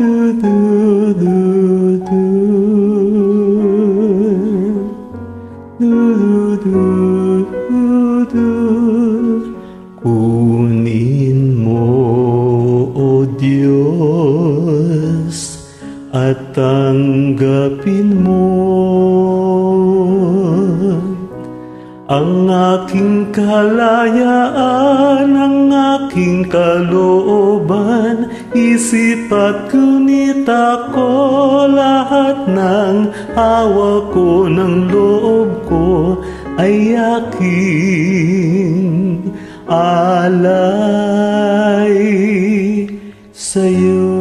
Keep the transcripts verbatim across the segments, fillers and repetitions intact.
du, du, du, du. Du, du, du, du. Kunin mo, O Diyos, at tanggapin mo ang aking kalayaan, ang aking kalooban, isip at gunita ko, lahat ng hawak ko, ng loob ko ay aking alay sa'yo.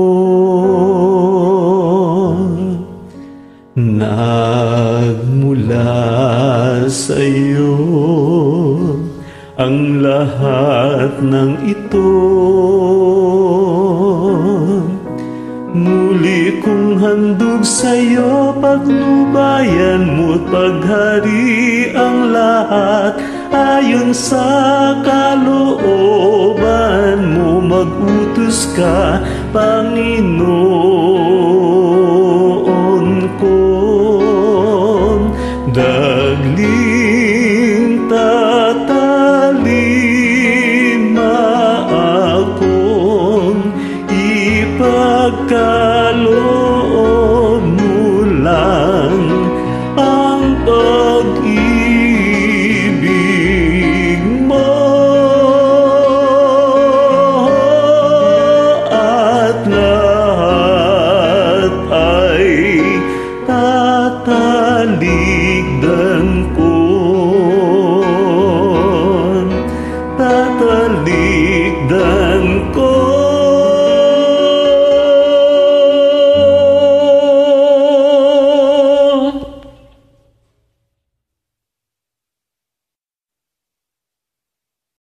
Nagmula sa'yo ang lahat ng ito. Muli kong handog sa'yo, patnubayan mo't paghariang lahat, ayon sa kalooban mo. Mag-utos ka, Panginoon.